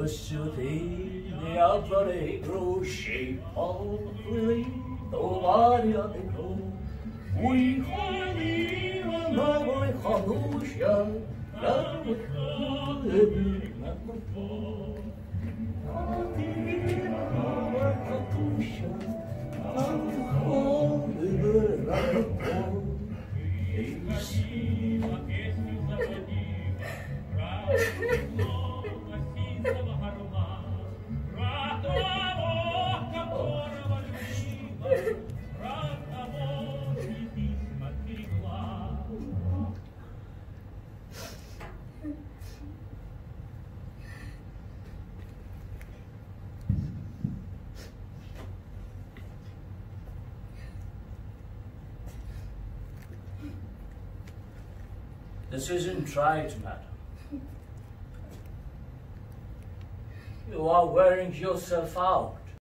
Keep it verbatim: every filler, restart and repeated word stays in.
Custody, the outbody grows shape of the lily, the body of the crow. We holy and lovely Hanushya, love with her, not before. This isn't right, madam. You are wearing yourself out.